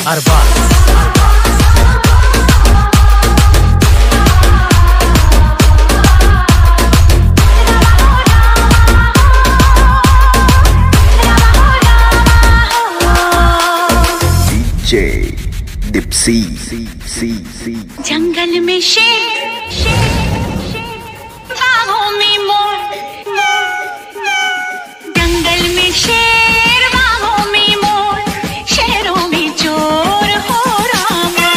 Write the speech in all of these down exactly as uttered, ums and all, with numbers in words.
अरबाज। सी सी सी जंगल में शेर, बाहों में मोर, जंगल में शेर, बाहों में मोर, शहरों में चोर हो रामा।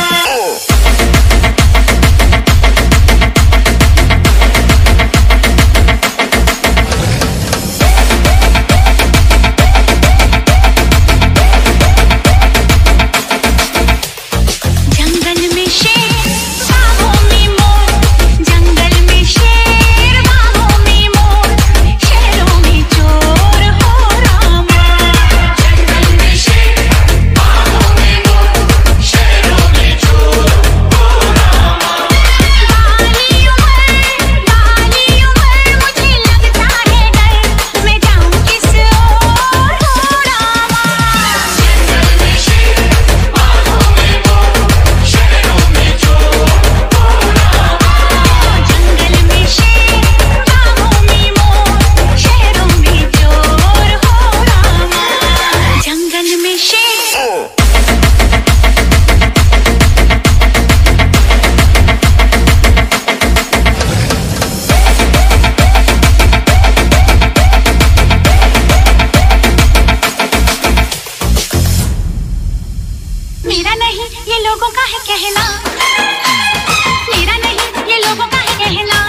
मेरा नहीं ये लोगों का है कहना, मेरा नहीं ये लोगों का है कहना।